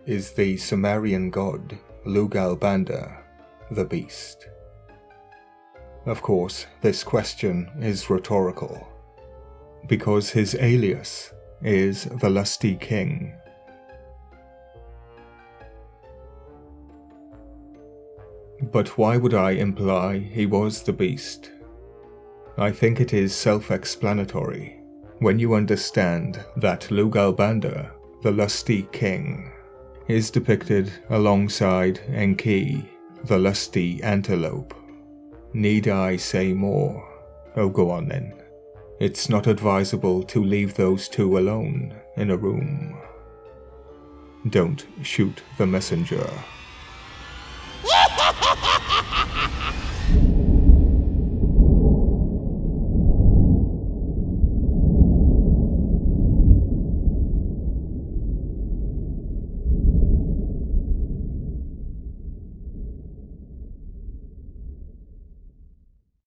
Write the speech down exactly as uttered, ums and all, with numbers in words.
is the Sumerian god Lugalbanda the Beast? Of course, this question is rhetorical, because his alias is the Lusty King. But why would I imply he was the beast? I think it is self-explanatory when you understand that Lugalbanda, the Lusty King, is depicted alongside Enki, the Lusty Antelope. Need I say more? Oh, go on then. It's not advisable to leave those two alone in a room. Don't shoot the messenger.